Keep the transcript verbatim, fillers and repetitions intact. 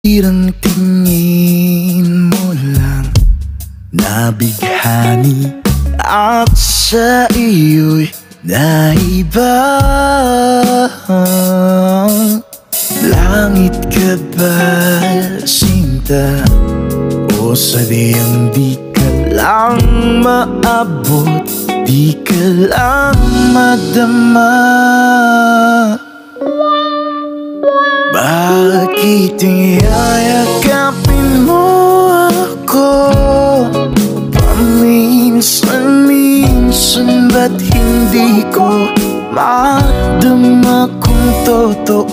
Irang tingin mo lang nabighani at sa iyo'y naiba. Langit ka ba, sinta? O sadyang di ka lang maabot, di ka lang madama? Bakit yayakapin mo ako? Paminsan-minsan ba't hindi ko madama kung totoo